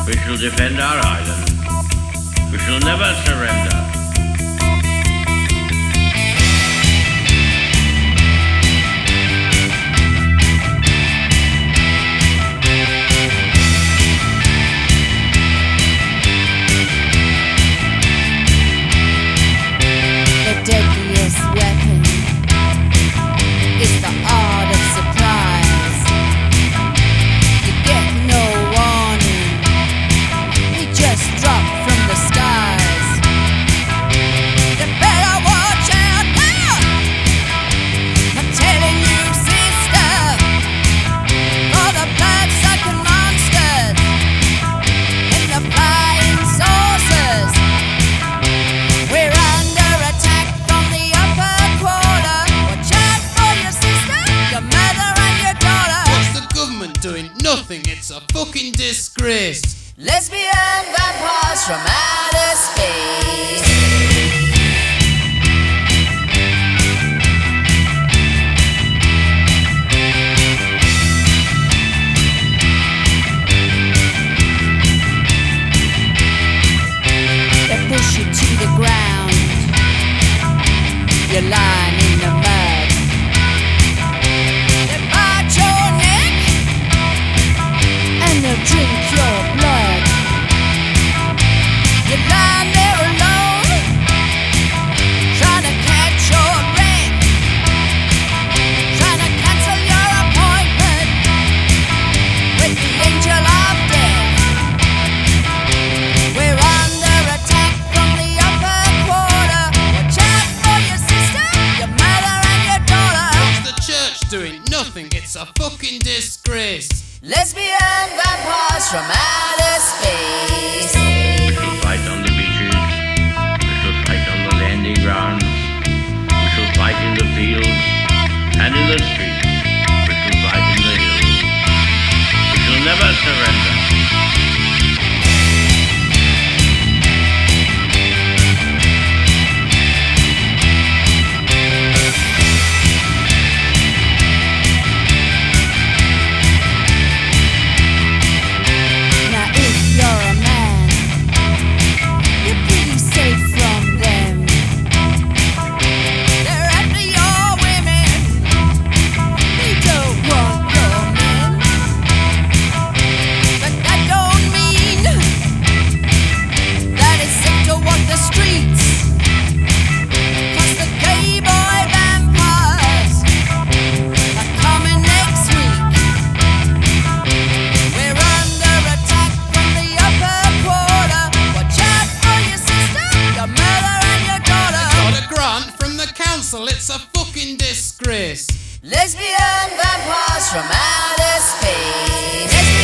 We shall defend our island. We shall never surrender. The deadliest weapon is the art of surprise. You get no warning, it just dropped from the skies. You better watch out now, I'm telling you, sister, for the blood-sucking monsters in the flying saucers. We're under attack from the upper quarter. Watch out for your sister, your mother and your daughter. What's the government doing? Nothing, it's a fucking disgrace. Lesbian vampires from outer space. They push you to the ground, you're lying in the mud. They bite your neck and they'll drink your blood. You're lying there alone, trying to catch your breath, trying to cancel your appointment with the angel of death. We're under attack from the upper quarter. Watch out for your sister, your mother and your daughter. What's the church doing? Nothing, it's a fucking disgrace. Lesbian vampires from outer space. We shall fight on the beaches. We shall fight on the landing grounds. We shall fight in the fields and in the streets. We shall fight in the hills. We shall never surrender. Now if you're a man, you're pretty safe from them. They're after your women, they don't want your men. But that don't mean that it's safe to walk the streets. 'Cause the gay boy vampires are coming next week. We're under attack from the upper quarter. Watch out for your sister, your mother and your daughter. Got a grant from the council, it's a fucking disgrace. Lesbian vampires from outer space.